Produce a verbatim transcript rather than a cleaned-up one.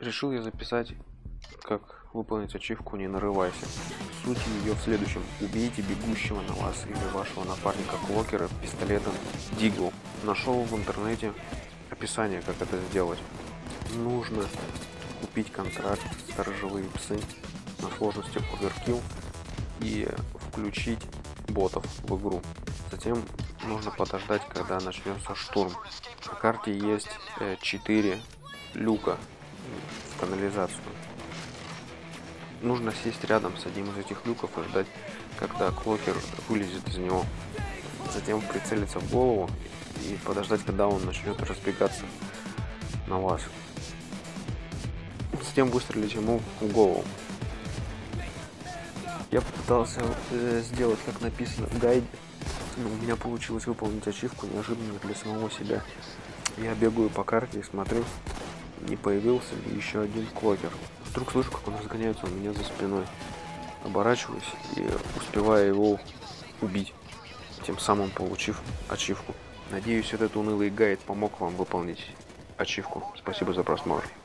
Решил я записать, как выполнить ачивку «Не нарывайся». Суть ее в следующем. Убейте бегущего на вас или вашего напарника клокера пистолетом Дигл. Нашел в интернете описание, как это сделать. Нужно купить контракт «Сторожевые псы» на сложности Overkill и включить ботов в игру. Затем нужно подождать, когда начнется штурм. На карте есть четыре люка в канализацию. Нужно сесть рядом с одним из этих люков и ждать, когда клокер вылезет из него. Затем прицелиться в голову и подождать, когда он начнет разбегаться на вас. Затем выстрелить ему в голову. Я попытался э, сделать, как написано в гайде, но у меня получилось выполнить ачивку неожиданно для самого себя. Я бегаю по карте и смотрю, не появился ли еще один клокер. Вдруг слышу, как он разгоняется у меня за спиной. Оборачиваюсь и успеваю его убить, тем самым получив ачивку. Надеюсь, этот унылый гайд помог вам выполнить ачивку. Спасибо за просмотр.